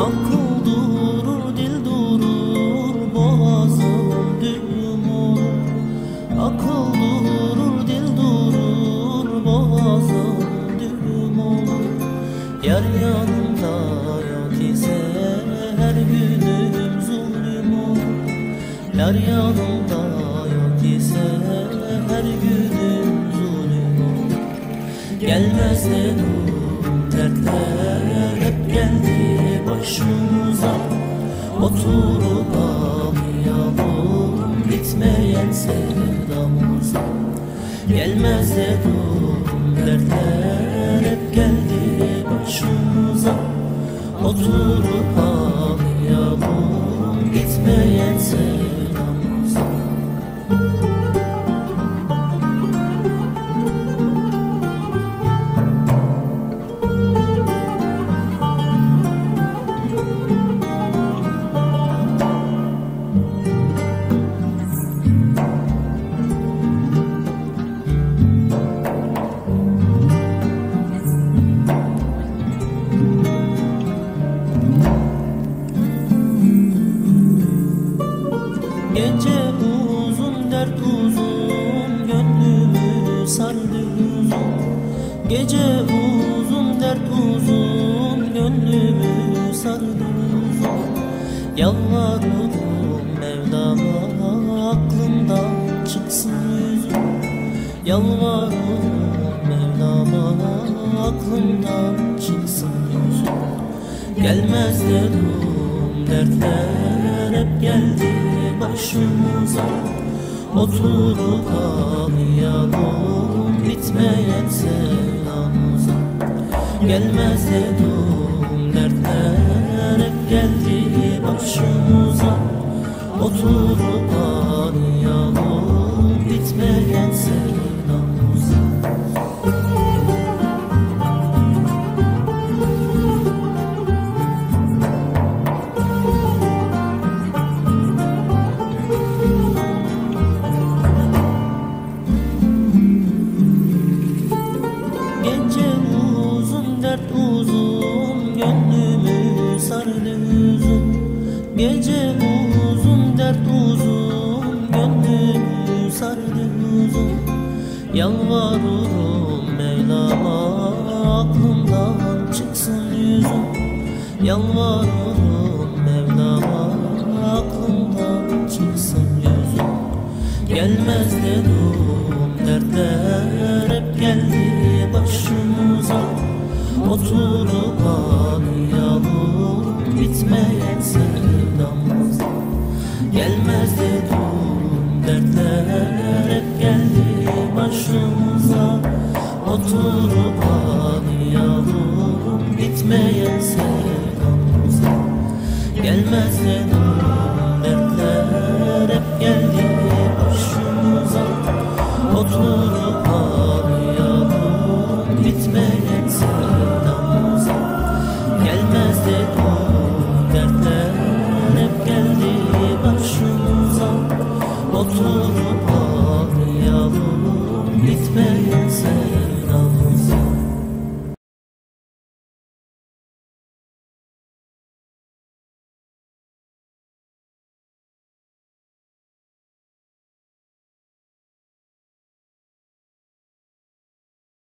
Akıl durur, dil durur, boğazım düğüm olur. Akıl durur, dil durur, boğazım düğüm olur. Yar yanımda yok ise her günüm zulüm olur. Yar yanımda yok ise her günüm zulüm olur. Gelmez dedim dertler hep geldi başımıza. Oturup ağlayalım bitmeyen sevdamıza. Gelmez dedim dertler hep geldi başımıza. Oturup ağlayalım bitmeyen sevdamıza. Gece uzun, dert uzun, gönlümü sardı uzun. Gece uzun, dert uzun, gönlümü sardı uzun. Yalvarırım Mevlam'a aklımdan çıksın yüzüm. Yalvarırım Mevlam'a aklımdan çıksın yüzüm. Gelmez dedim dertler hep geldi başımıza. Oturup ağlayalım bitmeyen sevdamıza. Gelmez dedim dertler hep geldi başımıza. Oturup ağlayalım bitmeyen sevdamıza. Gece uzun, dert uzun, gönlümü sardı uzun. Gece uzun, dert uzun, gönlümü sardı uzun. Yalvarırım Mevlam'a aklımdan çıksın yüzüm. Yalvarırım Mevlam'a aklımdan çıksın yüzüm. Gelmez dedim dertler hep geldi başımıza. Oturup ağlayalım bitmeyen sevdamıza. Gelmez dedim dertler hep geldi başımıza. Oturup ağlayalım bitmeyen sevdamıza. Gelmez dedim dertler hep geldi başımıza. Oturup ağlayalım bitmeyen sevdamıza. Gelmez dedim dertler hep geldi başımıza. Oturup ağlayalım bitmeyen sevdamıza.